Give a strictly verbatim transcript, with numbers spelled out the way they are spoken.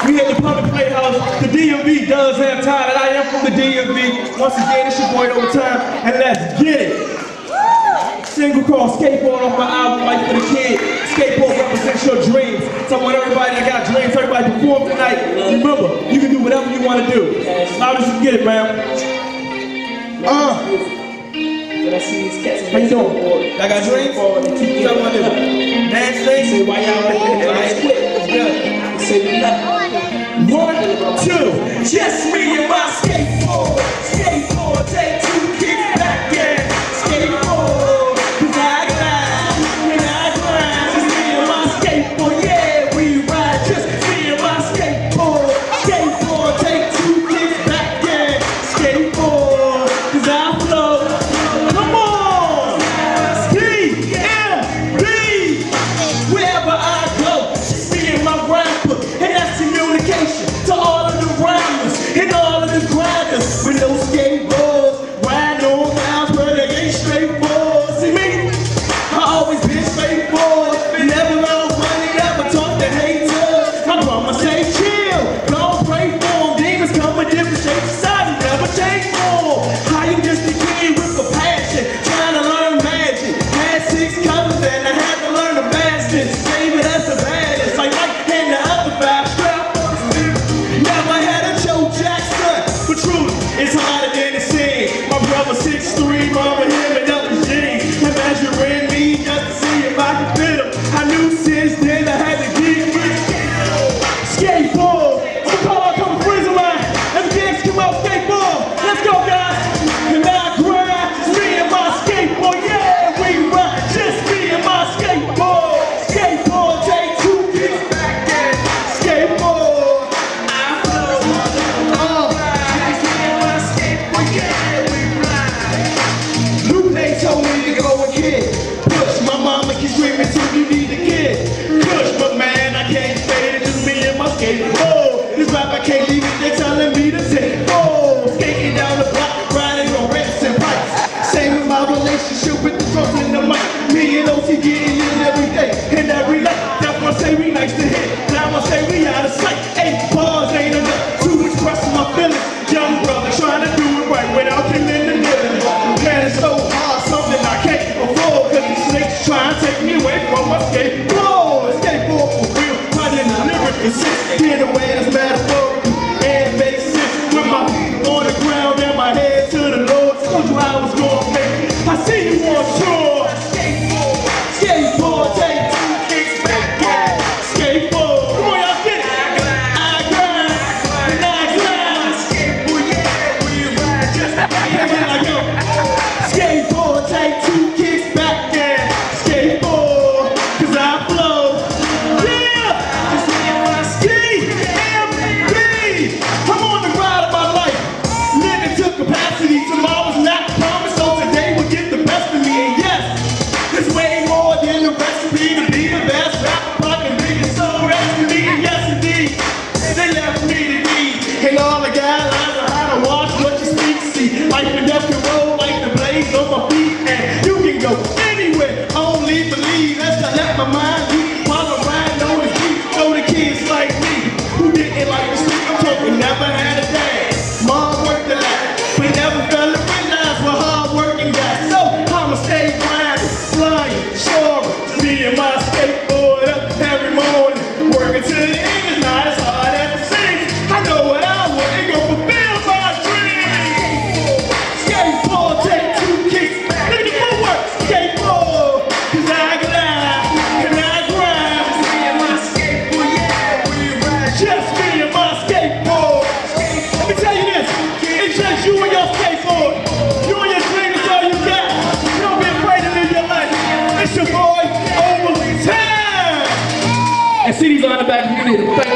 We hit the public playhouse. The D M V does have time, and I am from the D M V. Once again, it's your boy No Time, and let's get it. Single called Skateboard off my album, Life for the Kid. Skateboard represents your dreams. So I want everybody that got dreams, everybody perform tonight. Remember, you can do whatever you want to do. Loud as you can get it, man. Uh. How you doing? I got dreams? What y'all want to do? Dance things? Say why y'all like it? It's good. Say nothing. One, two. Just me and my skateboard. Skateboard, take two, kick back, yeah. Skateboard. C Ds on the back if you need it.